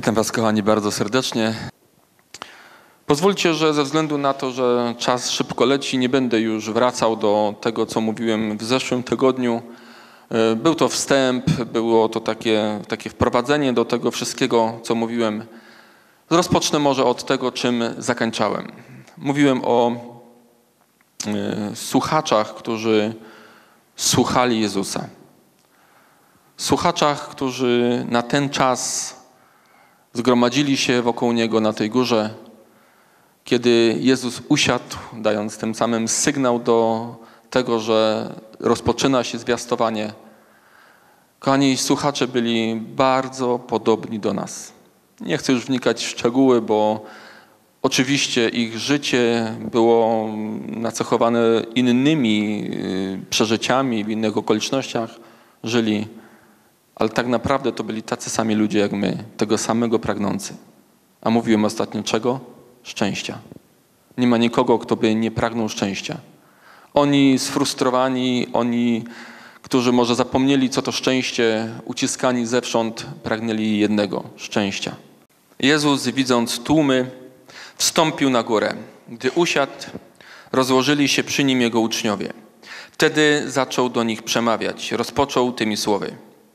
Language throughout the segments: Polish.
Witam Was, kochani, bardzo serdecznie. Pozwólcie, że ze względu na to, że czas szybko leci, nie będę już wracał do tego, co mówiłem w zeszłym tygodniu. Był to wstęp, było to takie wprowadzenie do tego wszystkiego, co mówiłem. Rozpocznę może od tego, czym zakończałem. Mówiłem o słuchaczach, którzy słuchali Jezusa. Słuchaczach, którzy na ten czas zgromadzili się wokół Niego na tej górze, kiedy Jezus usiadł, dając tym samym sygnał do tego, że rozpoczyna się zwiastowanie. Kochani, słuchacze byli bardzo podobni do nas. Nie chcę już wnikać w szczegóły, bo oczywiście ich życie było nacechowane innymi przeżyciami, w innych okolicznościach żyli, ale tak naprawdę to byli tacy sami ludzie jak my, tego samego pragnący. A mówiłem ostatnio czego? Szczęścia. Nie ma nikogo, kto by nie pragnął szczęścia. Oni sfrustrowani, oni, którzy może zapomnieli, co to szczęście, uciskani zewsząd, pragnęli jednego – szczęścia. Jezus, widząc tłumy, wstąpił na górę. Gdy usiadł, rozłożyli się przy nim jego uczniowie. Wtedy zaczął do nich przemawiać. Rozpoczął tymi słowy.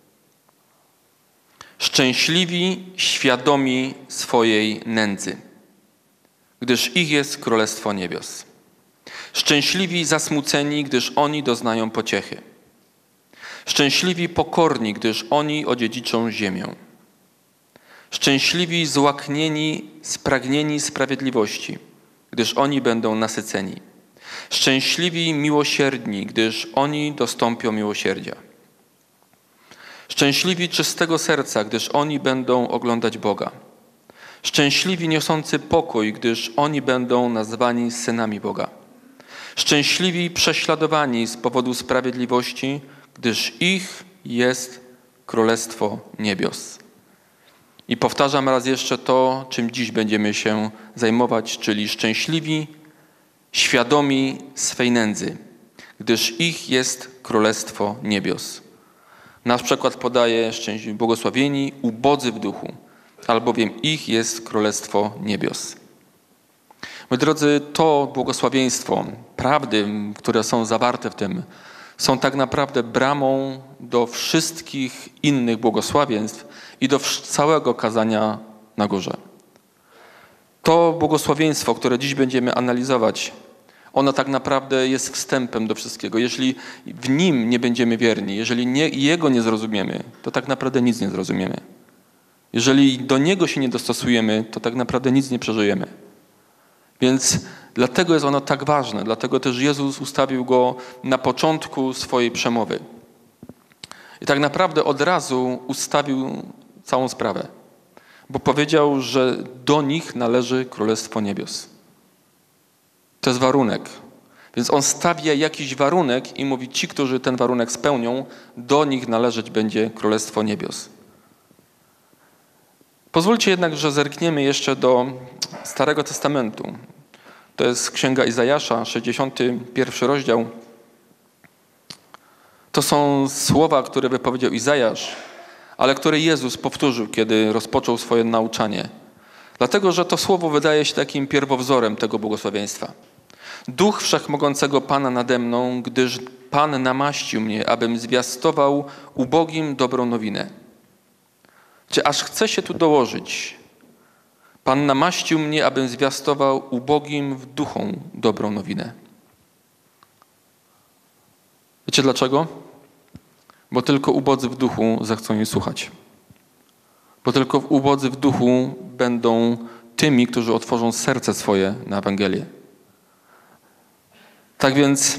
Szczęśliwi, świadomi swojej nędzy, gdyż ich jest Królestwo Niebios. Szczęśliwi, zasmuceni, gdyż oni doznają pociechy. Szczęśliwi, pokorni, gdyż oni odziedziczą ziemię. Szczęśliwi, złaknieni, spragnieni sprawiedliwości, gdyż oni będą nasyceni. Szczęśliwi, miłosierni, gdyż oni dostąpią miłosierdzia. Szczęśliwi czystego serca, gdyż oni będą oglądać Boga. Szczęśliwi niosący pokój, gdyż oni będą nazwani synami Boga. Szczęśliwi prześladowani z powodu sprawiedliwości, gdyż ich jest Królestwo Niebios. I powtarzam raz jeszcze to, czym dziś będziemy się zajmować, czyli szczęśliwi, świadomi swej nędzy, gdyż ich jest Królestwo Niebios. Nasz przykład podaje błogosławieni, ubodzy w duchu, albowiem ich jest Królestwo Niebios. Moi drodzy, to błogosławieństwo, prawdy, które są zawarte w tym, są tak naprawdę bramą do wszystkich innych błogosławieństw i do całego kazania na górze. To błogosławieństwo, które dziś będziemy analizować, ono tak naprawdę jest wstępem do wszystkiego. Jeżeli w nim nie będziemy wierni, jeżeli jego nie zrozumiemy, to tak naprawdę nic nie zrozumiemy. Jeżeli do niego się nie dostosujemy, to tak naprawdę nic nie przeżyjemy. Więc dlatego jest ono tak ważne, dlatego też Jezus ustawił go na początku swojej przemowy. I tak naprawdę od razu ustawił całą sprawę, bo powiedział, że do nich należy Królestwo Niebios. To jest warunek. Więc on stawia jakiś warunek i mówi, ci, którzy ten warunek spełnią, do nich należeć będzie Królestwo Niebios. Pozwólcie jednak, że zerkniemy jeszcze do Starego Testamentu. To jest Księga Izajasza, 61 rozdział. To są słowa, które wypowiedział Izajasz, ale które Jezus powtórzył, kiedy rozpoczął swoje nauczanie. Dlatego, że to słowo wydaje się takim pierwowzorem tego błogosławieństwa. Duch Wszechmogącego Pana nade mną, gdyż Pan namaścił mnie, abym zwiastował ubogim dobrą nowinę. Czy aż chce się tu dołożyć? Pan namaścił mnie, abym zwiastował ubogim w duchu dobrą nowinę. Wiecie dlaczego? Bo tylko ubodzy w duchu zechcą jej słuchać. Bo tylko ubodzy w duchu będą tymi, którzy otworzą serce swoje na Ewangelię. Tak więc,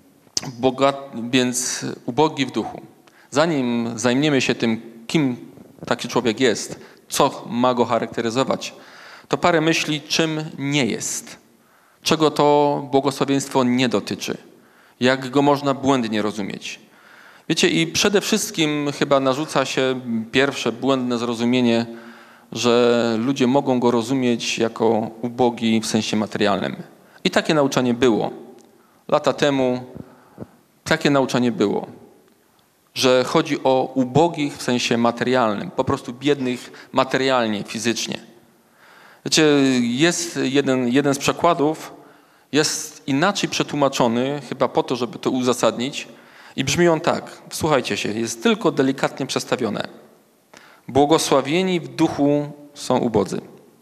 ubogi w duchu. Zanim zajmiemy się tym, kim taki człowiek jest, co ma go charakteryzować, to parę myśli, czym nie jest. Czego to błogosławieństwo nie dotyczy. Jak go można błędnie rozumieć. Wiecie, i przede wszystkim chyba narzuca się pierwsze błędne zrozumienie, że ludzie mogą go rozumieć jako ubogi w sensie materialnym. I takie nauczanie było. Lata temu takie nauczanie było. że chodzi o ubogich w sensie materialnym, po prostu biednych materialnie, fizycznie. Wiecie, jest jeden z przekładów, jest inaczej przetłumaczony, chyba po to, żeby to uzasadnić, i brzmi on tak, słuchajcie się, jest tylko delikatnie przestawione. Błogosławieni w duchu są ubodzy.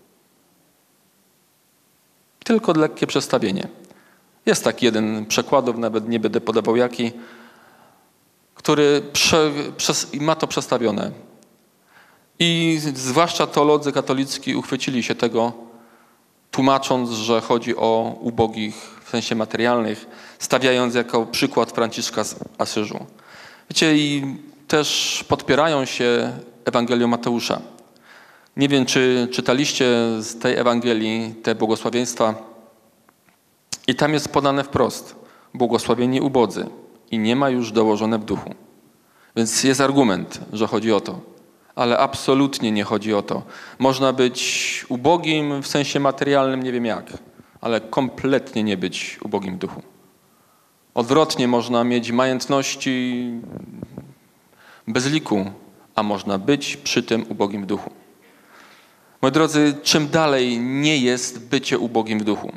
Tylko lekkie przestawienie. Jest taki jeden przekładów, nawet nie będę podawał jaki, który ma to przestawione. I zwłaszcza teolodzy katolicki uchwycili się tego, tłumacząc, że chodzi o ubogich w sensie materialnych, stawiając jako przykład Franciszka z Asyżu. Wiecie, i też podpierają się Ewangelią Mateusza. Nie wiem, czy czytaliście z tej Ewangelii te błogosławieństwa. I tam jest podane wprost. Błogosławieni ubodzy. I nie ma już dołożone w duchu. Więc jest argument, że chodzi o to. Ale absolutnie nie chodzi o to. Można być ubogim w sensie materialnym, nie wiem jak, ale kompletnie nie być ubogim w duchu. Odwrotnie, można mieć majątności bez liku, a można być przy tym ubogim w duchu. Moi drodzy, czym dalej nie jest bycie ubogim w duchu?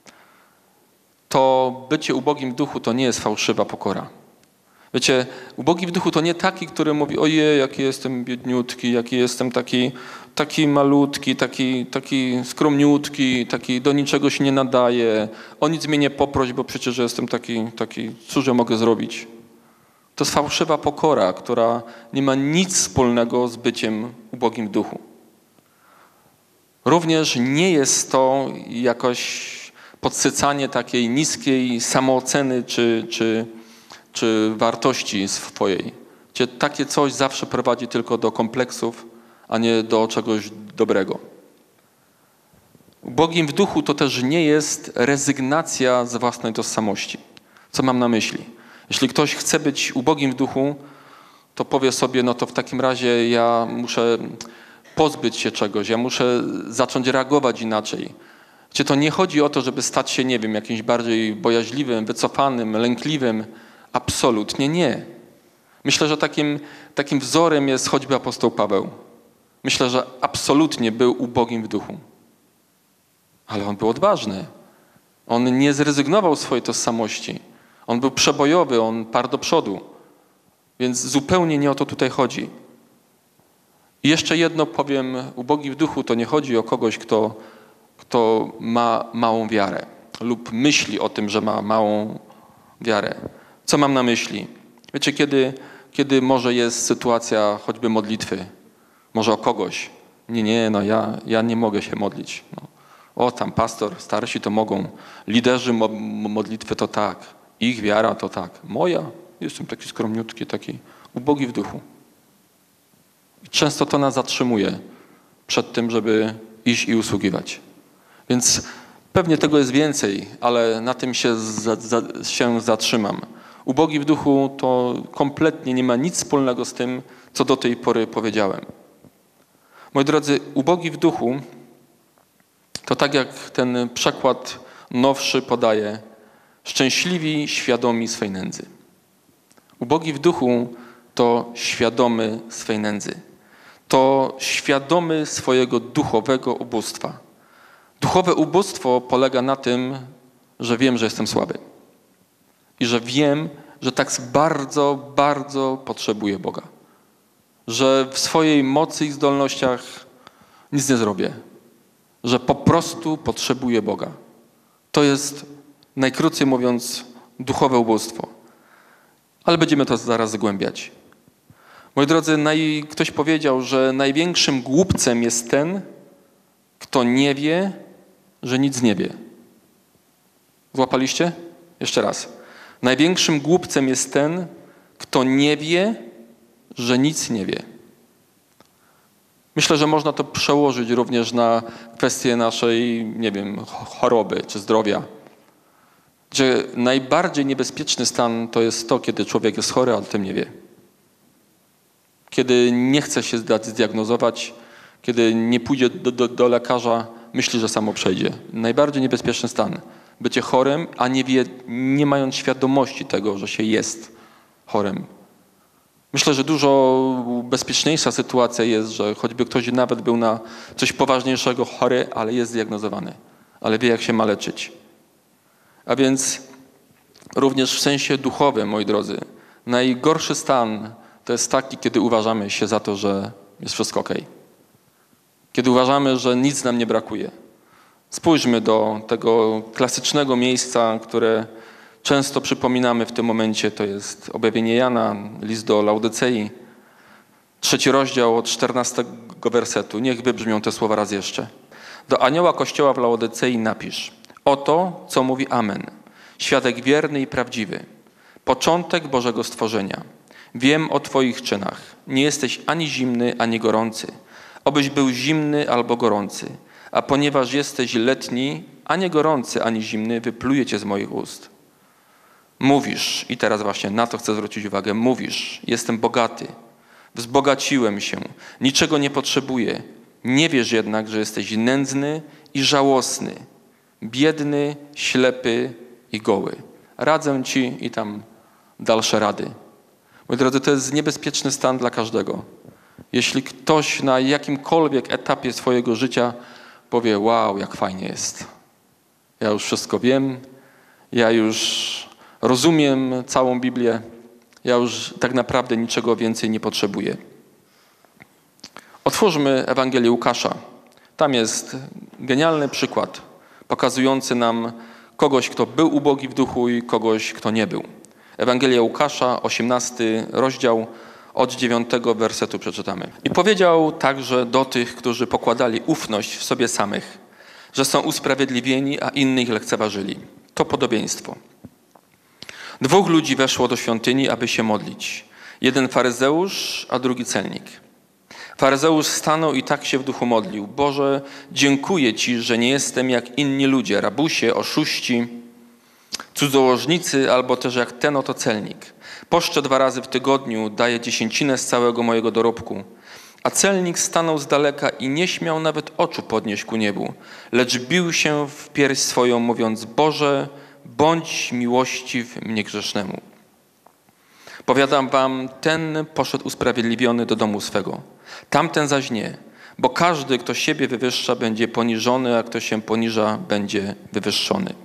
To bycie ubogim w duchu to nie jest fałszywa pokora. Wiecie, ubogi w duchu to nie taki, który mówi, ojej, jaki jestem biedniutki, jaki jestem taki malutki, taki skromniutki, taki do niczego się nie nadaje, o nic mnie nie poproś, bo przecież jestem taki, cóż ja mogę zrobić? To jest fałszywa pokora, która nie ma nic wspólnego z byciem ubogim w duchu. Również nie jest to jakoś podsycanie takiej niskiej samooceny czy wartości swojej. Takie coś zawsze prowadzi tylko do kompleksów, a nie do czegoś dobrego. Ubogim w duchu to też nie jest rezygnacja z własnej tożsamości. Co mam na myśli? Jeśli ktoś chce być ubogim w duchu, to powie sobie, no to w takim razie ja muszę pozbyć się czegoś, ja muszę zacząć reagować inaczej. To nie chodzi o to, żeby stać się, nie wiem, jakimś bardziej bojaźliwym, wycofanym, lękliwym. Absolutnie nie. Myślę, że takim wzorem jest choćby apostoł Paweł. Myślę, że absolutnie był ubogim w duchu. Ale on był odważny. On nie zrezygnował z swojej tożsamości. On był przebojowy, on parł do przodu. Więc zupełnie nie o to tutaj chodzi. I jeszcze jedno powiem, ubogi w duchu to nie chodzi o kogoś, kto ma małą wiarę lub myśli o tym, że ma małą wiarę. Co mam na myśli? Wiecie, kiedy może jest sytuacja choćby modlitwy, może o kogoś. No ja nie mogę się modlić. No. O, tam pastor, starsi to mogą. Liderzy modlitwy to tak. Ich wiara to tak. Moja, jestem taki skromniutki, taki ubogi w duchu. I często to nas zatrzymuje przed tym, żeby iść i usługiwać. Więc pewnie tego jest więcej, ale na tym się zatrzymam. Ubogi w duchu to kompletnie nie ma nic wspólnego z tym, co do tej pory powiedziałem. Moi drodzy, ubogi w duchu to tak jak ten przekład nowszy podaje, szczęśliwi, świadomi swej nędzy. Ubogi w duchu to świadomy swej nędzy. To świadomy swojego duchowego ubóstwa. Duchowe ubóstwo polega na tym, że wiem, że jestem słaby. I że wiem, że tak bardzo, bardzo potrzebuję Boga. Że w swojej mocy i zdolnościach nic nie zrobię. Że po prostu potrzebuję Boga. To jest, najkrócej mówiąc, duchowe ubóstwo. Ale będziemy to zaraz zgłębiać. Moi drodzy, ktoś powiedział, że największym głupcem jest ten, kto nie wie, że nic nie wie. Złapaliście? Jeszcze raz. Największym głupcem jest ten, kto nie wie, że nic nie wie. Myślę, że można to przełożyć również na kwestię naszej, nie wiem, choroby czy zdrowia. Gdzie najbardziej niebezpieczny stan to jest to, kiedy człowiek jest chory, a o tym nie wie. Kiedy nie chce się zdiagnozować, kiedy nie pójdzie do lekarza, myśli, że samo przejdzie. Najbardziej niebezpieczny stan. Bycie chorym, a nie mając świadomości tego, że się jest chorym. Myślę, że dużo bezpieczniejsza sytuacja jest, że choćby ktoś nawet był na coś poważniejszego chory, ale jest zdiagnozowany, ale wie, jak się ma leczyć. A więc również w sensie duchowym, moi drodzy, najgorszy stan to jest taki, kiedy uważamy się za to, że jest wszystko okej. Kiedy uważamy, że nic nam nie brakuje. Spójrzmy do tego klasycznego miejsca, które często przypominamy w tym momencie. To jest objawienie Jana, list do Laodycei, 3 rozdział od 14 wersetu. Niech wybrzmią te słowa raz jeszcze. Do anioła kościoła w Laodycei napisz: oto, co mówi Amen, świadek wierny i prawdziwy, początek Bożego stworzenia. Wiem o Twoich czynach. Nie jesteś ani zimny, ani gorący. Obyś był zimny albo gorący. A ponieważ jesteś letni, ani gorący, ani zimny, wypluję Cię z moich ust. Mówisz, i teraz właśnie na to chcę zwrócić uwagę, mówisz: jestem bogaty, wzbogaciłem się, niczego nie potrzebuję. Nie wiesz jednak, że jesteś nędzny i żałosny, biedny, ślepy i goły. Radzę Ci i tam dalsze rady. Moi drodzy, to jest niebezpieczny stan dla każdego. Jeśli ktoś na jakimkolwiek etapie swojego życia powie: wow, jak fajnie jest. Ja już wszystko wiem, ja już rozumiem całą Biblię, ja już tak naprawdę niczego więcej nie potrzebuję. Otwórzmy Ewangelię Łukasza. Tam jest genialny przykład pokazujący nam kogoś, kto był ubogi w duchu i kogoś, kto nie był. Ewangelia Łukasza, 18 rozdział, od 9 wersetu przeczytamy. I powiedział także do tych, którzy pokładali ufność w sobie samych, że są usprawiedliwieni, a innych lekceważyli. To podobieństwo. 2 ludzi weszło do świątyni, aby się modlić. Jeden faryzeusz, a drugi celnik. Faryzeusz stanął i tak się w duchu modlił: Boże, dziękuję Ci, że nie jestem jak inni ludzie, rabusie, oszuści, cudzołożnicy, albo też jak ten oto celnik. Poszczę 2 razy w tygodniu, daję 10% z całego mojego dorobku. A celnik stanął z daleka i nie śmiał nawet oczu podnieść ku niebu, lecz bił się w pierś swoją, mówiąc: Boże, bądź miłościw mnie grzesznemu. Powiadam wam, ten poszedł usprawiedliwiony do domu swego. Tamten zaś nie, bo każdy, kto siebie wywyższa, będzie poniżony, a kto się poniża, będzie wywyższony.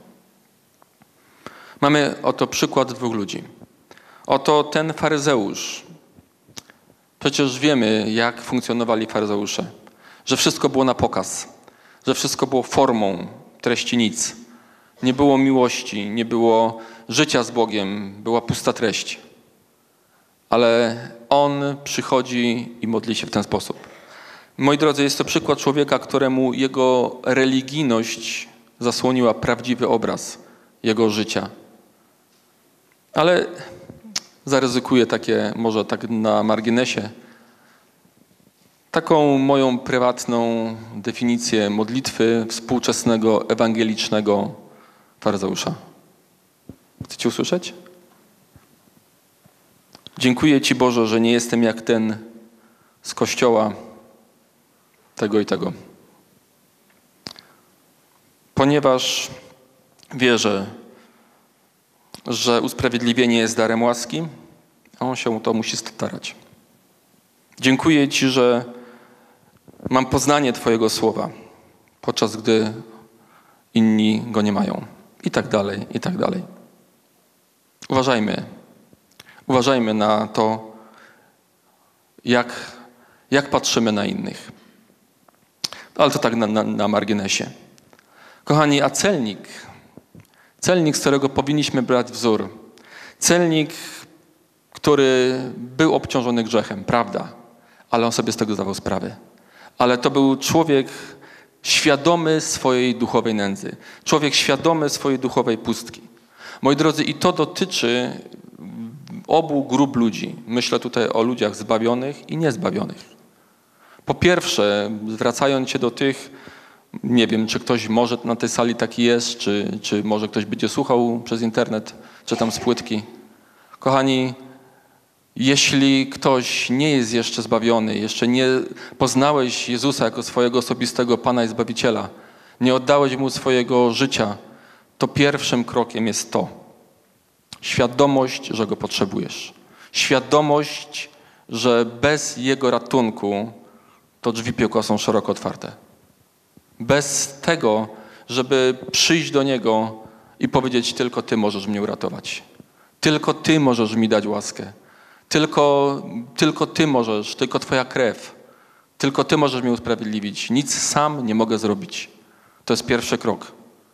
Mamy oto przykład 2 ludzi. Oto ten faryzeusz. Przecież wiemy, jak funkcjonowali faryzeusze. Że wszystko było na pokaz. Że wszystko było formą, treści nic. Nie było miłości, nie było życia z Bogiem, była pusta treść. Ale on przychodzi i modli się w ten sposób. Moi drodzy, jest to przykład człowieka, któremu jego religijność zasłoniła prawdziwy obraz jego życia. Ale zaryzykuję takie, może tak na marginesie, taką moją prywatną definicję modlitwy współczesnego, ewangelicznego faryzeusza. Chcecie usłyszeć? Dziękuję Ci, Boże, że nie jestem jak ten z kościoła tego i tego. Ponieważ wierzę, że usprawiedliwienie jest darem łaski, a on się o to musi starać. Dziękuję Ci, że mam poznanie Twojego słowa, podczas gdy inni go nie mają. I tak dalej, i tak dalej. Uważajmy na to, jak patrzymy na innych. Ale to tak na marginesie. Kochani, a celnik, z którego powinniśmy brać wzór, celnik, który był obciążony grzechem, prawda, ale on sobie z tego zdawał sprawę. Ale to był człowiek świadomy swojej duchowej nędzy, człowiek świadomy swojej duchowej pustki. Moi drodzy, i to dotyczy obu grup ludzi. Myślę tutaj o ludziach zbawionych i niezbawionych. Po pierwsze, zwracając się do tych, nie wiem, czy ktoś może na tej sali taki jest, czy może ktoś będzie słuchał przez internet, czy tam z płytki. Kochani, jeśli ktoś nie jest jeszcze zbawiony, jeszcze nie poznałeś Jezusa jako swojego osobistego Pana i Zbawiciela, nie oddałeś Mu swojego życia, to pierwszym krokiem jest to. Świadomość, że Go potrzebujesz. Świadomość, że bez Jego ratunku to drzwi piekła są szeroko otwarte. Bez tego, żeby przyjść do Niego i powiedzieć: tylko Ty możesz mnie uratować. Tylko Ty możesz mi dać łaskę. Tylko Ty możesz, tylko Twoja krew. Tylko Ty możesz mnie usprawiedliwić. Nic sam nie mogę zrobić. To jest pierwszy krok.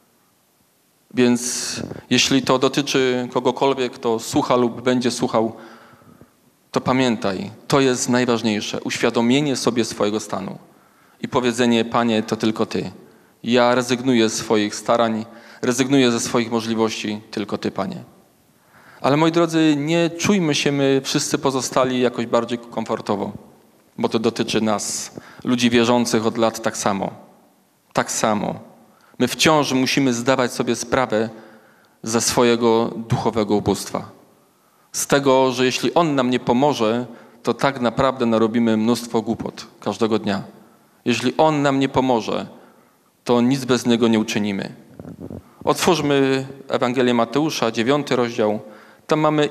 Więc jeśli to dotyczy kogokolwiek, kto słucha lub będzie słuchał, to pamiętaj, to jest najważniejsze. Uświadomienie sobie swojego stanu i powiedzenie: Panie, to tylko Ty. Ja rezygnuję z swoich starań, rezygnuję ze swoich możliwości, tylko Ty, Panie. Ale moi drodzy, nie czujmy się my wszyscy pozostali jakoś bardziej komfortowo, bo to dotyczy nas, ludzi wierzących od lat tak samo. Tak samo. My wciąż musimy zdawać sobie sprawę ze swojego duchowego ubóstwa. Z tego, że jeśli On nam nie pomoże, to tak naprawdę narobimy mnóstwo głupot każdego dnia. Jeśli On nam nie pomoże, to nic bez Niego nie uczynimy. Otwórzmy Ewangelię Mateusza, 9 rozdział. Tam mamy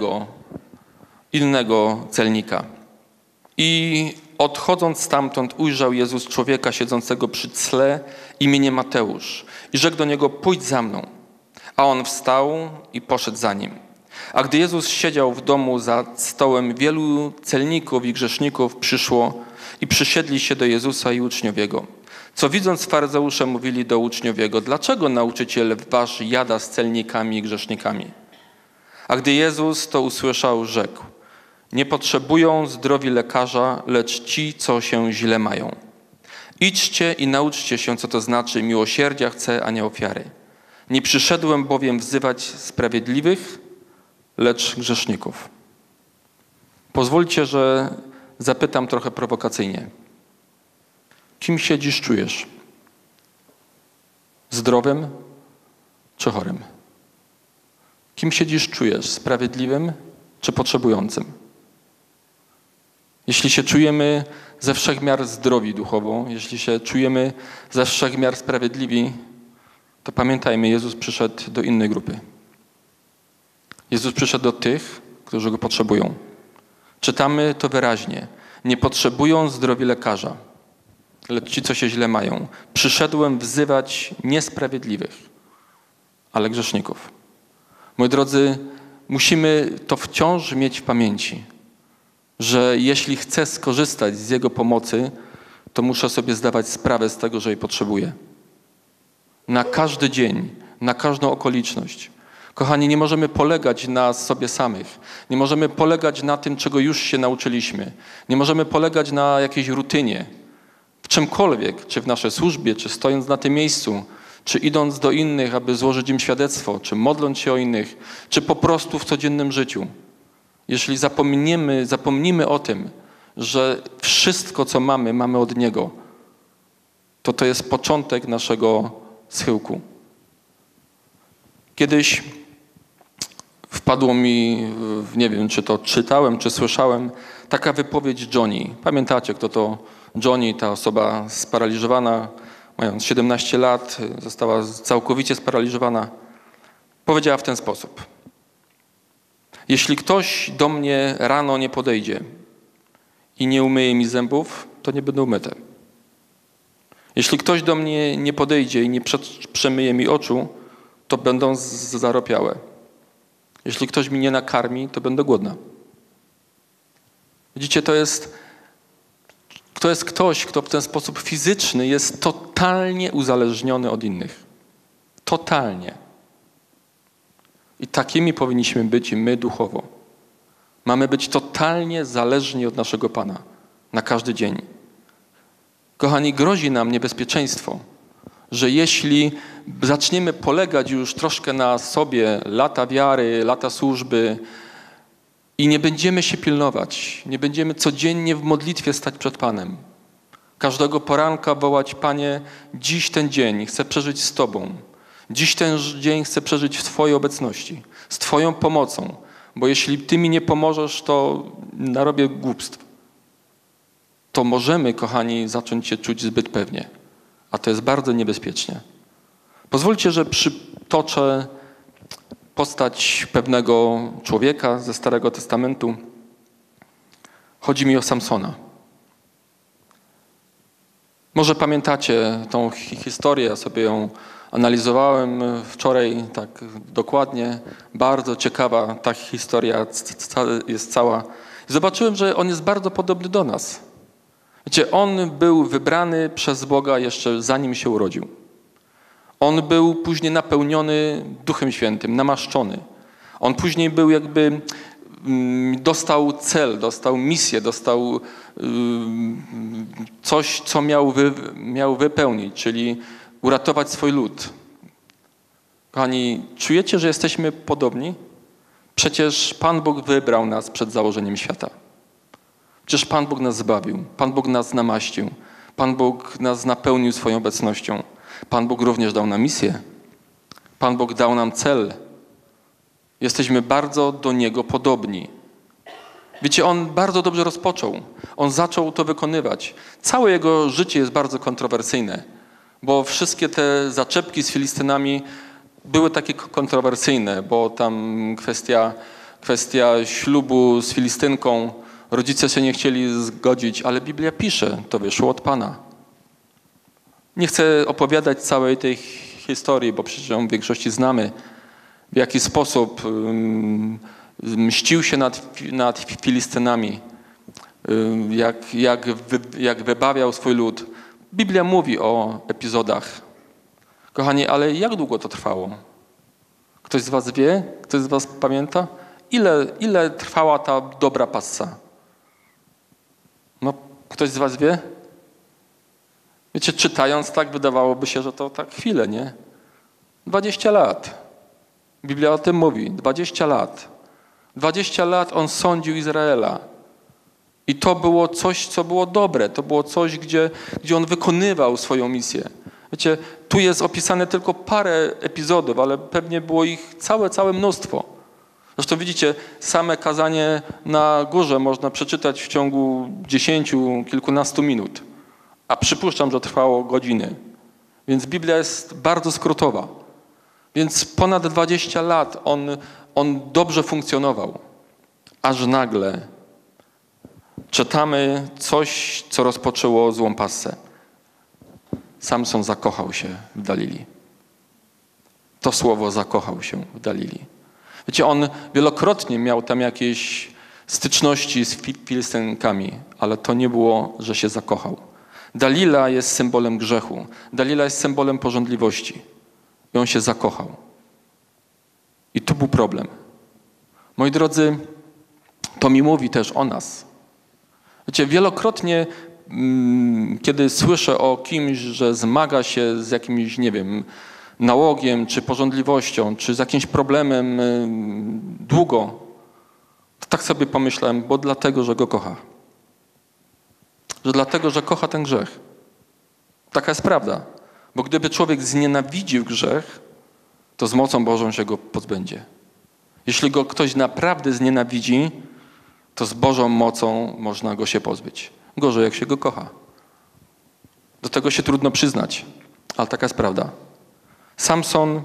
innego celnika. I odchodząc stamtąd ujrzał Jezus człowieka siedzącego przy cle imieniem Mateusz i rzekł do niego: pójdź za mną. A on wstał i poszedł za nim. A gdy Jezus siedział w domu za stołem, wielu celników i grzeszników przyszło i przysiedli się do Jezusa i uczniów Jego. Co widząc faryzeusze mówili do uczniów Jego: dlaczego nauczyciel wasz jada z celnikami i grzesznikami? A gdy Jezus to usłyszał, rzekł: nie potrzebują zdrowi lekarza, lecz ci, co się źle mają. Idźcie i nauczcie się, co to znaczy: miłosierdzia chcę, a nie ofiary. Nie przyszedłem bowiem wzywać sprawiedliwych, lecz grzeszników. Pozwólcie, że zapytam trochę prowokacyjnie. Kim się dziś czujesz? Zdrowym czy chorym? Kim się dziś czujesz? Sprawiedliwym czy potrzebującym? Jeśli się czujemy ze wszech miar zdrowi duchowo, jeśli się czujemy ze wszech miar sprawiedliwi, to pamiętajmy, Jezus przyszedł do innej grupy. Jezus przyszedł do tych, którzy Go potrzebują. Czytamy to wyraźnie. Nie potrzebują zdrowi lekarza, lecz ci, co się źle mają. Przyszedłem wzywać niesprawiedliwych, ale grzeszników. Moi drodzy, musimy to wciąż mieć w pamięci, że jeśli chcę skorzystać z Jego pomocy, to muszę sobie zdawać sprawę z tego, że jej potrzebuję. Na każdy dzień, na każdą okoliczność. Kochani, nie możemy polegać na sobie samych. Nie możemy polegać na tym, czego już się nauczyliśmy. Nie możemy polegać na jakiejś rutynie. W czymkolwiek, czy w naszej służbie, czy stojąc na tym miejscu, czy idąc do innych, aby złożyć im świadectwo, czy modląc się o innych, czy po prostu w codziennym życiu. Jeśli zapomnimy o tym, że wszystko, co mamy, mamy od Niego, to jest początek naszego schyłku. Kiedyś wpadło mi, nie wiem, czy to czytałem, czy słyszałem, taka wypowiedź Johnny. Pamiętacie, kto to Johnny, ta osoba sparaliżowana, mając 17 lat, została całkowicie sparaliżowana. Powiedziała w ten sposób: jeśli ktoś do mnie rano nie podejdzie i nie umyje mi zębów, to nie będą umyte. Jeśli ktoś do mnie nie podejdzie i nie przemyje mi oczu, to będą zaropiałe. Jeśli ktoś mi nie nakarmi, to będę głodna. Widzicie, to jest ktoś, kto w ten sposób fizyczny jest totalnie uzależniony od innych. Totalnie. I takimi powinniśmy być i my duchowo. Mamy być totalnie zależni od naszego Pana na każdy dzień. Kochani, grozi nam niebezpieczeństwo, że jeśli zaczniemy polegać już troszkę na sobie, lata wiary, lata służby i nie będziemy się pilnować, nie będziemy codziennie w modlitwie stać przed Panem, każdego poranka wołać: Panie, dziś ten dzień chcę przeżyć z Tobą. Dziś ten dzień chcę przeżyć w Twojej obecności, z Twoją pomocą, bo jeśli Ty mi nie pomożesz, to narobię głupstw. To możemy, kochani, zacząć się czuć zbyt pewnie, a to jest bardzo niebezpiecznie. Pozwólcie, że przytoczę postać pewnego człowieka ze Starego Testamentu. Chodzi mi o Samsona. Może pamiętacie tą historię, ja sobie ją analizowałem wczoraj tak dokładnie. Bardzo ciekawa ta historia jest cała. Zobaczyłem, że on jest bardzo podobny do nas. Wiecie, on był wybrany przez Boga jeszcze zanim się urodził. On był później napełniony Duchem Świętym, namaszczony. On później był jakby, dostał cel, dostał misję, dostał coś, co miał wypełnić, czyli uratować swój lud. Kochani, czujecie, że jesteśmy podobni? Przecież Pan Bóg wybrał nas przed założeniem świata. Przecież Pan Bóg nas zbawił, Pan Bóg nas namaścił, Pan Bóg nas napełnił swoją obecnością. Pan Bóg również dał nam misję. Pan Bóg dał nam cel. Jesteśmy bardzo do Niego podobni. Wiecie, On bardzo dobrze rozpoczął. On zaczął to wykonywać. Całe Jego życie jest bardzo kontrowersyjne, bo wszystkie te zaczepki z Filistynami były takie kontrowersyjne, bo tam kwestia ślubu z Filistynką, rodzice się nie chcieli zgodzić, ale Biblia pisze, to wyszło od Pana. Nie chcę opowiadać całej tej historii, bo przecież ją w większości znamy, w jaki sposób mścił się nad Filistynami, jak wybawiał swój lud. Biblia mówi o epizodach. Kochani, ale jak długo to trwało? Ktoś z was wie? Ktoś z was pamięta? Ile trwała ta dobra passa? No, ktoś z was wie? Wiecie, czytając tak, wydawałoby się, że to tak chwilę, nie? 20 lat. Biblia o tym mówi. 20 lat. 20 lat on sądził Izraela. I to było coś, co było dobre. To było coś, gdzie on wykonywał swoją misję. Wiecie, tu jest opisane tylko parę epizodów, ale pewnie było ich całe mnóstwo. Zresztą widzicie, same kazanie na górze można przeczytać w ciągu 10, kilkunastu minut. A przypuszczam, że trwało godziny. Więc Biblia jest bardzo skrótowa. Więc ponad 20 lat on dobrze funkcjonował. Aż nagle czytamy coś, co rozpoczęło złą passę. Samson zakochał się w Dalili. To słowo zakochał się w Dalili. Wiecie, on wielokrotnie miał tam jakieś styczności z Filistynkami, ale to nie było, że się zakochał. Dalila jest symbolem grzechu. Dalila jest symbolem pożądliwości. I on się zakochał. I tu był problem. Moi drodzy, to mi mówi też o nas. Wiecie, wielokrotnie, kiedy słyszę o kimś, że zmaga się z jakimś, nie wiem, nałogiem, czy pożądliwością, czy z jakimś problemem długo, to tak sobie pomyślałem, bo dlatego, że go kocha. Że dlatego, że kocha ten grzech. Taka jest prawda. Bo gdyby człowiek znienawidził grzech, to z mocą Bożą się go pozbędzie. Jeśli go ktoś naprawdę znienawidzi, to z Bożą mocą można go się pozbyć. Gorzej, jak się go kocha. Do tego się trudno przyznać, ale taka jest prawda. Samson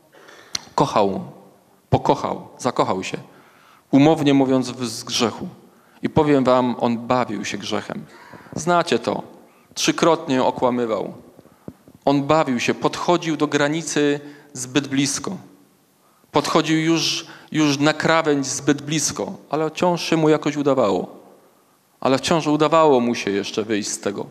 pokochał, zakochał się. Umownie mówiąc z grzechu. I powiem wam, on bawił się grzechem. Znacie to. 3-krotnie okłamywał. On bawił się, podchodził do granicy zbyt blisko. Podchodził już na krawędź zbyt blisko, ale wciąż się mu jakoś udawało. Ale wciąż udawało mu się jeszcze wyjść z tego.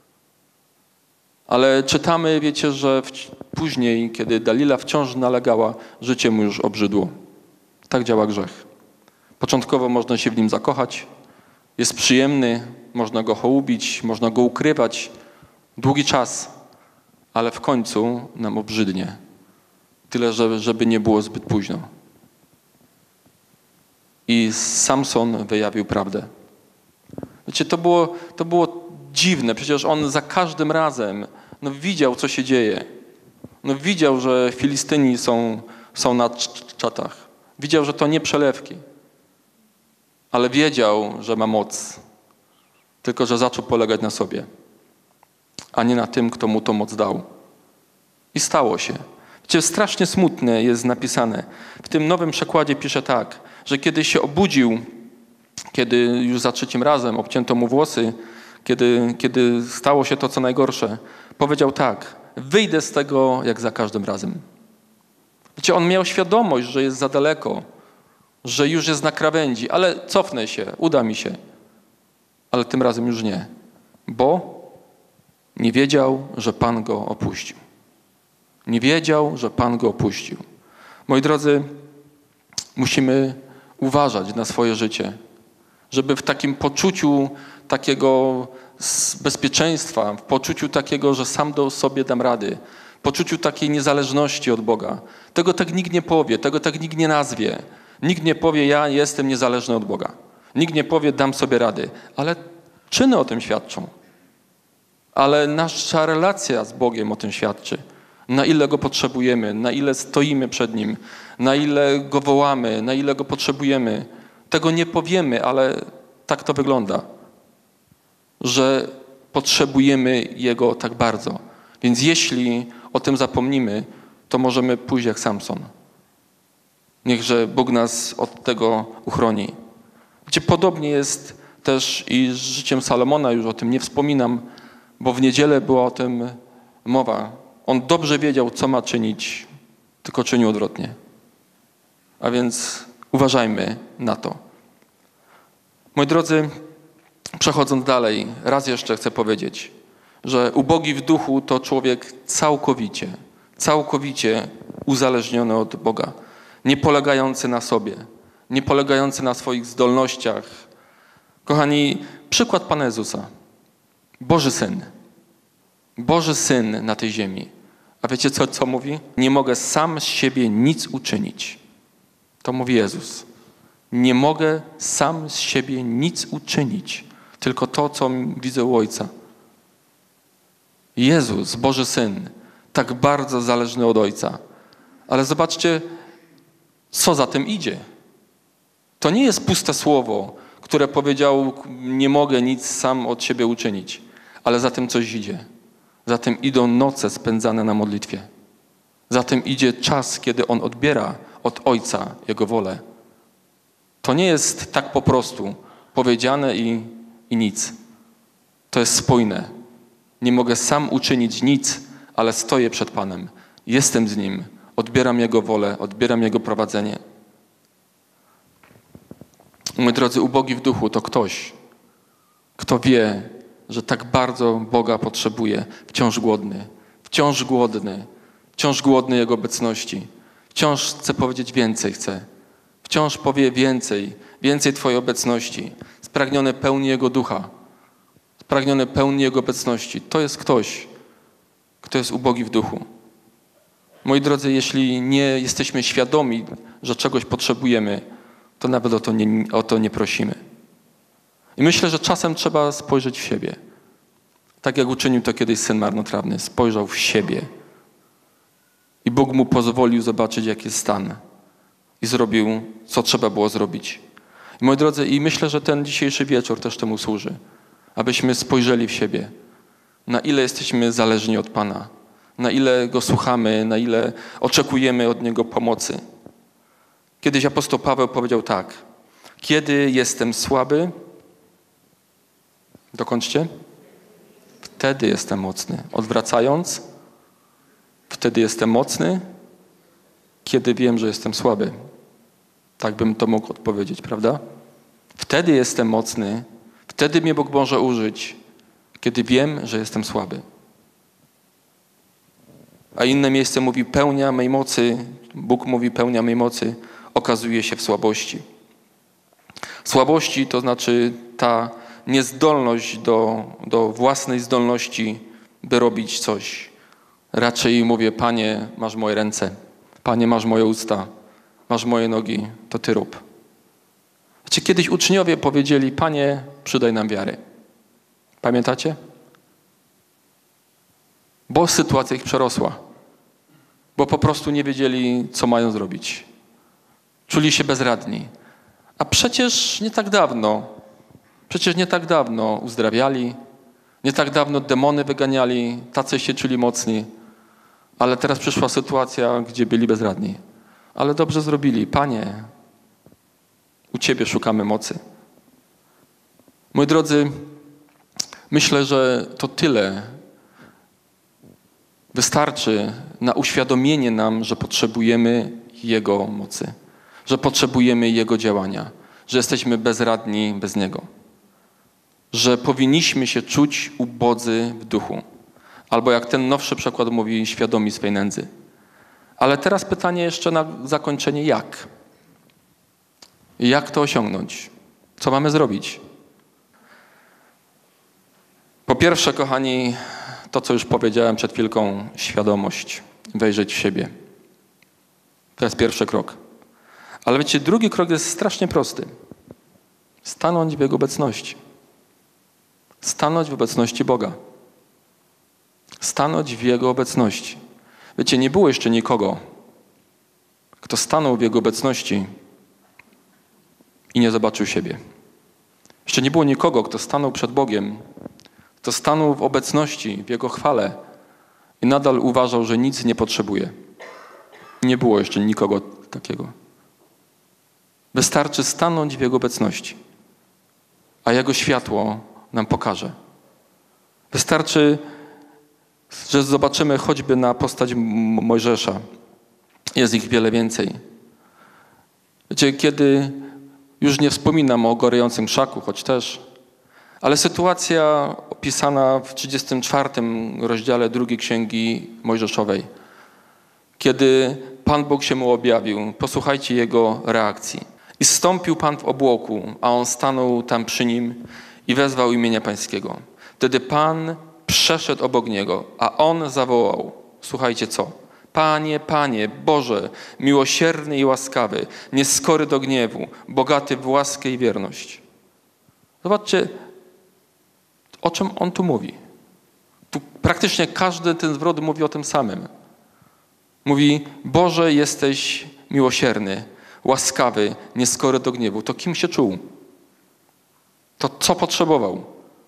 Ale czytamy, wiecie, że później, kiedy Dalila wciąż nalegała, życie mu już obrzydło. Tak działa grzech. Początkowo można się w nim zakochać, jest przyjemny, można go hołubić, można go ukrywać długi czas, ale w końcu nam obrzydnie. Tyle, żeby nie było zbyt późno. I Samson wyjawił prawdę. Wiecie, to było dziwne. Przecież on za każdym razem widział, co się dzieje. Widział, że Filistyni są na czatach. Widział, że to nie przelewki. Ale wiedział, że ma moc. Tylko że zaczął polegać na sobie, a nie na tym, kto mu tą moc dał. I stało się. Wiecie, strasznie smutne jest napisane. W tym nowym przekładzie pisze tak, że kiedy się obudził kiedy już za trzecim razem obcięto mu włosy, kiedy stało się to, co najgorsze, powiedział tak: wyjdę z tego jak za każdym razem. Wiecie, on miał świadomość, że jest za daleko, że już jest na krawędzi, ale cofnę się, uda mi się. Ale tym razem już nie, bo nie wiedział, że Pan go opuścił. Nie wiedział, że Pan go opuścił. Moi drodzy, musimy uważać na swoje życie, żeby w takim poczuciu takiego bezpieczeństwa, w poczuciu takiego, że sam do sobie dam rady, w poczuciu takiej niezależności od Boga. Tego tak nikt nie powie, tego tak nikt nie nazwie. Nikt nie powie: ja jestem niezależny od Boga. Nikt nie powie: dam sobie rady. Ale czyny o tym świadczą. Ale nasza relacja z Bogiem o tym świadczy. Na ile Go potrzebujemy, na ile stoimy przed Nim, na ile Go wołamy, na ile Go potrzebujemy. Tego nie powiemy, ale tak to wygląda, że potrzebujemy Jego tak bardzo. Więc jeśli o tym zapomnimy, to możemy pójść jak Samson. Niechże Bóg nas od tego uchroni. Wiecie, podobnie jest też i z życiem Salomona, już o tym nie wspominam, bo w niedzielę była o tym mowa. On dobrze wiedział, co ma czynić, tylko czynił odwrotnie. A więc uważajmy na to. Moi drodzy, przechodząc dalej, raz jeszcze chcę powiedzieć, że ubogi w duchu to człowiek całkowicie uzależniony od Boga, nie polegający na sobie, nie polegający na swoich zdolnościach. Kochani, przykład Pana Jezusa. Boży Syn na tej ziemi. A wiecie co mówi? Nie mogę sam z siebie nic uczynić. To mówi Jezus. Nie mogę sam z siebie nic uczynić, tylko to, co widzę u Ojca. Jezus, Boży Syn, tak bardzo zależny od Ojca. Ale zobaczcie, co za tym idzie. To nie jest puste słowo, które powiedział: nie mogę nic sam od siebie uczynić, ale za tym coś idzie. Za tym idą noce spędzane na modlitwie. Za tym idzie czas, kiedy On odbiera od Ojca Jego wolę. To nie jest tak po prostu powiedziane i nic. To jest spójne. Nie mogę sam uczynić nic, ale stoję przed Panem. Jestem z Nim. Odbieram Jego wolę, odbieram Jego prowadzenie. Moi drodzy, ubogi w duchu to ktoś, kto wie, że tak bardzo Boga potrzebuje, wciąż głodny Jego obecności. Wciąż chce powiedzieć więcej, wciąż powie więcej Twojej obecności. Spragniony pełni Jego ducha, spragniony pełni Jego obecności. To jest ktoś, kto jest ubogi w duchu. Moi drodzy, jeśli nie jesteśmy świadomi, że czegoś potrzebujemy, to nawet o to nie prosimy. I myślę, że czasem trzeba spojrzeć w siebie. Tak jak uczynił to kiedyś syn marnotrawny. Spojrzał w siebie. I Bóg mu pozwolił zobaczyć, jaki jest stan. I zrobił, co trzeba było zrobić. I moi drodzy, i myślę, że ten dzisiejszy wieczór też temu służy. Abyśmy spojrzeli w siebie. Na ile jesteśmy zależni od Pana. Na ile Go słuchamy, na ile oczekujemy od Niego pomocy. Kiedyś apostoł Paweł powiedział tak: kiedy jestem słaby, dokończcie, wtedy jestem mocny. Odwracając, wtedy jestem mocny, kiedy wiem, że jestem słaby. Tak bym to mógł odpowiedzieć, prawda? Wtedy jestem mocny, wtedy mnie Bóg może użyć, kiedy wiem, że jestem słaby. A inne miejsce mówi: pełnia mej mocy, Bóg mówi: pełnia mej mocy okazuje się w słabości. Słabości to znaczy ta niezdolność do własnej zdolności, by robić coś. Raczej mówię: Panie, masz moje ręce, Panie, masz moje usta, masz moje nogi, to Ty rób. Wiecie, kiedyś uczniowie powiedzieli: Panie, przydaj nam wiary. Pamiętacie? Bo sytuacja ich przerosła. Bo po prostu nie wiedzieli, co mają zrobić. Czuli się bezradni. A przecież nie tak dawno uzdrawiali, nie tak dawno demony wyganiali, tacy się czuli mocni. Ale teraz przyszła sytuacja, gdzie byli bezradni. Ale dobrze zrobili. Panie, u Ciebie szukamy mocy. Moi drodzy, myślę, że to tyle wystarczy na uświadomienie nam, że potrzebujemy Jego mocy, że potrzebujemy Jego działania, że jesteśmy bezradni bez Niego, że powinniśmy się czuć ubodzy w duchu, albo jak ten nowszy przykład mówi, świadomi swej nędzy. Ale teraz pytanie jeszcze na zakończenie, jak? Jak to osiągnąć? Co mamy zrobić? Po pierwsze, kochani, to co już powiedziałem przed chwilką, świadomość, wejrzeć w siebie. To jest pierwszy krok. Ale wiecie, drugi krok jest strasznie prosty. Stanąć w Jego obecności. Stanąć w obecności Boga. Stanąć w Jego obecności. Wiecie, nie było jeszcze nikogo, kto stanął w Jego obecności i nie zobaczył siebie. Jeszcze nie było nikogo, kto stanął przed Bogiem, kto stanął w obecności, w Jego chwale i nadal uważał, że nic nie potrzebuje. Nie było jeszcze nikogo takiego. Wystarczy stanąć w Jego obecności, a Jego światło nam pokaże. Wystarczy, że zobaczymy choćby na postać Mojżesza. Jest ich wiele więcej. Wiecie, kiedy już nie wspominam o gorącym krzaku, choć też, ale sytuacja opisana w 34 rozdziale drugiej Księgi Mojżeszowej, kiedy Pan Bóg się mu objawił, posłuchajcie jego reakcji. I zstąpił Pan w obłoku, a on stanął tam przy nim i wezwał imienia Pańskiego. Wtedy Pan przeszedł obok niego, a on zawołał. Słuchajcie co? Panie, Panie, Boże, miłosierny i łaskawy, nieskory do gniewu, bogaty w łaskę i wierność. Zobaczcie, o czym on tu mówi. Tu praktycznie każdy ten zwrot mówi o tym samym. Mówi, Boże, jesteś miłosierny, łaskawy, nieskory do gniewu. To kim się czuł? To co potrzebował?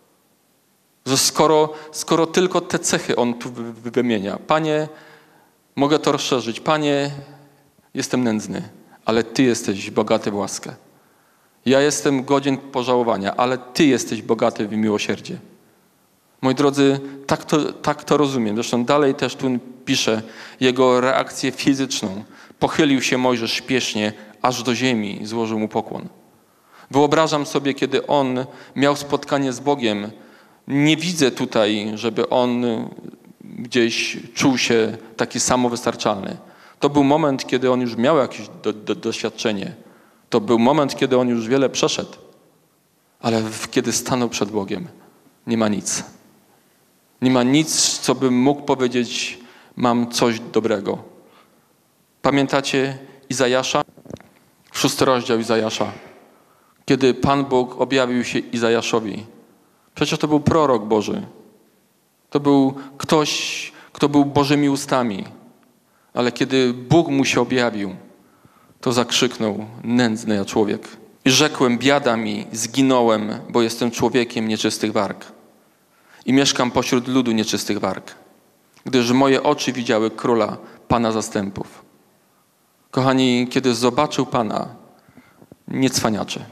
Że skoro tylko te cechy on tu wymienia. Panie, mogę to rozszerzyć. Panie, jestem nędzny, ale Ty jesteś bogaty w łaskę. Ja jestem godzien pożałowania, ale Ty jesteś bogaty w miłosierdzie. Moi drodzy, tak to rozumiem. Zresztą dalej też tu pisze jego reakcję fizyczną. Pochylił się Mojżesz śpiesznie, aż do ziemi i złożył mu pokłon. Wyobrażam sobie, kiedy on miał spotkanie z Bogiem, nie widzę tutaj, żeby on gdzieś czuł się taki samowystarczalny. To był moment, kiedy on już miał jakieś doświadczenie. To był moment, kiedy on już wiele przeszedł. Ale kiedy stanął przed Bogiem, nie ma nic. Nie ma nic, co bym mógł powiedzieć, mam coś dobrego. Pamiętacie Izajasza? 6 rozdział Izajasza. Kiedy Pan Bóg objawił się Izajaszowi. Przecież to był prorok Boży. To był ktoś, kto był Bożymi ustami. Ale kiedy Bóg mu się objawił, to zakrzyknął, nędzny ja człowiek. I rzekłem, biada mi, zginąłem, bo jestem człowiekiem nieczystych warg. I mieszkam pośród ludu nieczystych warg. Gdyż moje oczy widziały Króla, Pana zastępów. Kochani, kiedy zobaczył Pana, nie cwaniaczy.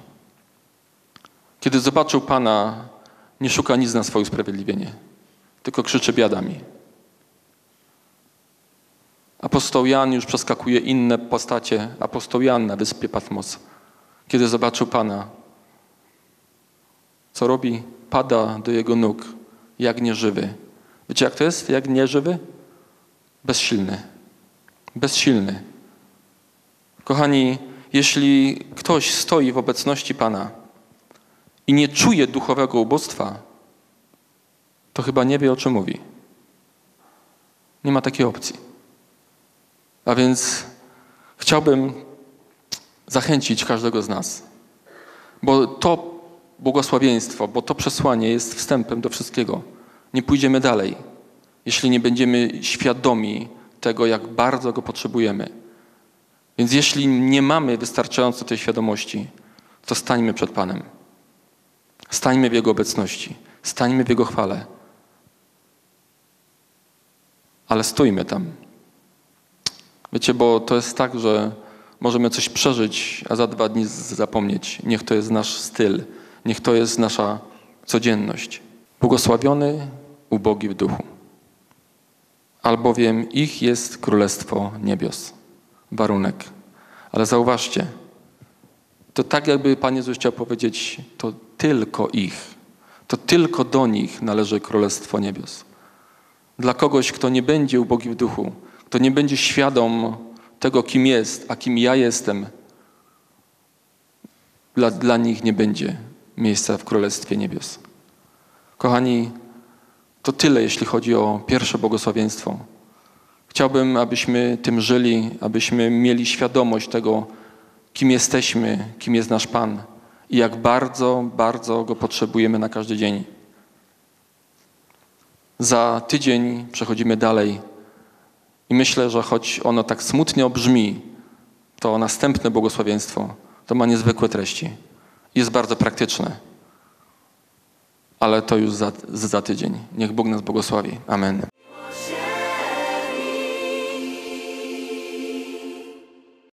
Kiedy zobaczył Pana, nie szuka nic na swoje usprawiedliwienie, tylko krzyczy biada mi. Apostoł Jan już przeskakuje inne postacie. Apostoł Jan na wyspie Patmos. Kiedy zobaczył Pana, co robi? Pada do Jego nóg, jak nieżywy. Wiecie, jak to jest? Jak nieżywy? Bezsilny. Bezsilny. Kochani, jeśli ktoś stoi w obecności Pana i nie czuje duchowego ubóstwa, to chyba nie wie, o czym mówi. Nie ma takiej opcji. A więc chciałbym zachęcić każdego z nas, bo to błogosławieństwo, bo to przesłanie jest wstępem do wszystkiego. Nie pójdziemy dalej, jeśli nie będziemy świadomi tego, jak bardzo go potrzebujemy. Więc jeśli nie mamy wystarczająco tej świadomości, to stańmy przed Panem. Stańmy w Jego obecności. Stańmy w Jego chwale. Ale stójmy tam. Wiecie, bo to jest tak, że możemy coś przeżyć, a za 2 dni zapomnieć. Niech to jest nasz styl. Niech to jest nasza codzienność. Błogosławiony ubogi w duchu, albowiem ich jest Królestwo Niebios. Warunek. Ale zauważcie, to tak jakby Pan Jezus chciał powiedzieć, to tylko ich, to tylko do nich należy Królestwo Niebios. Dla kogoś, kto nie będzie ubogi w duchu, kto nie będzie świadom tego, kim jest, a kim ja jestem, dla nich nie będzie miejsca w Królestwie Niebios. Kochani, to tyle, jeśli chodzi o pierwsze błogosławieństwo. Chciałbym, abyśmy tym żyli, abyśmy mieli świadomość tego, kim jesteśmy, kim jest nasz Pan i jak bardzo, bardzo Go potrzebujemy na każdy dzień. Za tydzień przechodzimy dalej i myślę, że choć ono tak smutnie brzmi, to następne błogosławieństwo to ma niezwykłe treści. Jest bardzo praktyczne. Ale to już za tydzień. Niech Bóg nas błogosławi. Amen.